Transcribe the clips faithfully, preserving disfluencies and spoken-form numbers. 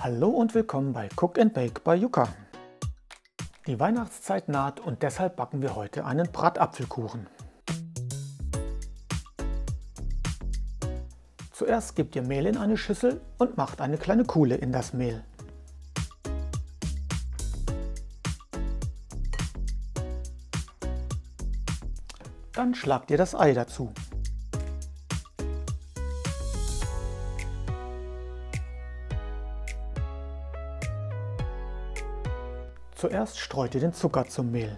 Hallo und willkommen bei Cook and Bake bei Yuka. Die Weihnachtszeit naht und deshalb backen wir heute einen Bratapfelkuchen. Zuerst gebt ihr Mehl in eine Schüssel und macht eine kleine Kuhle in das Mehl. Dann schlagt ihr das Ei dazu. Zuerst streut ihr den Zucker zum Mehl.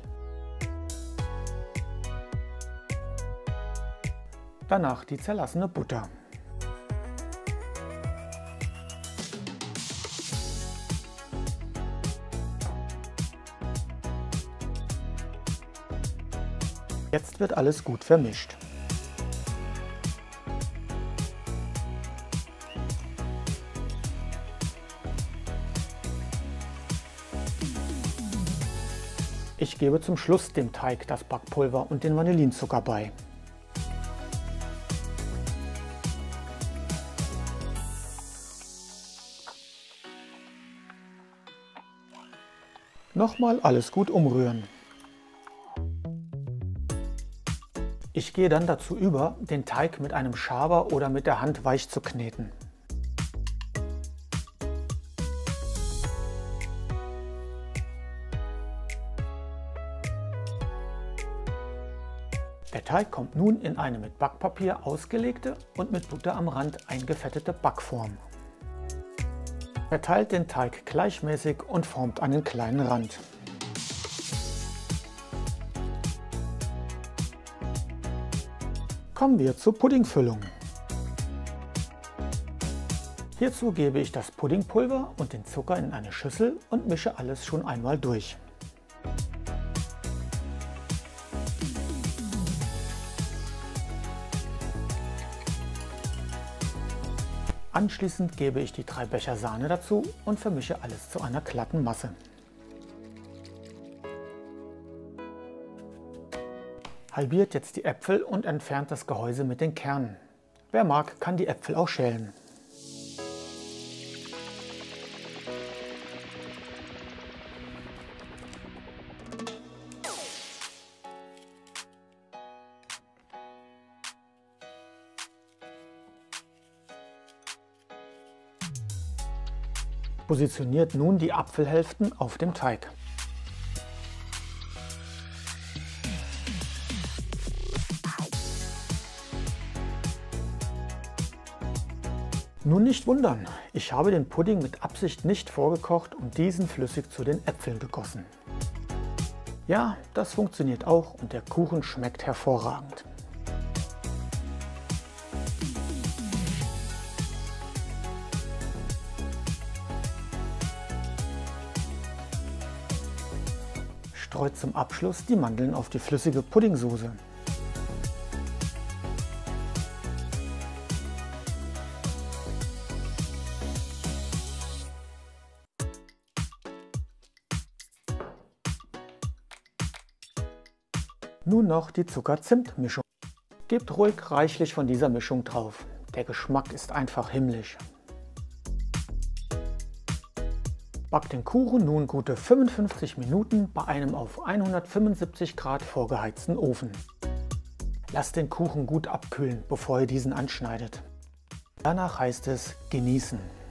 Danach die zerlassene Butter. Jetzt wird alles gut vermischt. Ich gebe zum Schluss dem Teig das Backpulver und den Vanillinzucker bei. Nochmal alles gut umrühren. Ich gehe dann dazu über, den Teig mit einem Schaber oder mit der Hand weich zu kneten. Der Teig kommt nun in eine mit Backpapier ausgelegte und mit Butter am Rand eingefettete Backform. Verteilt den Teig gleichmäßig und formt einen kleinen Rand. Kommen wir zur Puddingfüllung. Hierzu gebe ich das Puddingpulver und den Zucker in eine Schüssel und mische alles schon einmal durch. Anschließend gebe ich die drei Becher Sahne dazu und vermische alles zu einer glatten Masse. Halbiert jetzt die Äpfel und entfernt das Gehäuse mit den Kernen. Wer mag, kann die Äpfel auch schälen. Positioniert nun die Apfelhälften auf dem Teig. Nun nicht wundern, ich habe den Pudding mit Absicht nicht vorgekocht und diesen flüssig zu den Äpfeln gegossen. Ja, das funktioniert auch und der Kuchen schmeckt hervorragend. Streut zum Abschluss die Mandeln auf die flüssige Puddingsoße. Nun noch die Zucker-Zimt-Mischung. Gebt ruhig reichlich von dieser Mischung drauf. Der Geschmack ist einfach himmlisch. Backt den Kuchen nun gute fünfundfünfzig Minuten bei einem auf hundertfünfundsiebzig Grad vorgeheizten Ofen. Lasst den Kuchen gut abkühlen, bevor ihr diesen anschneidet. Danach heißt es genießen.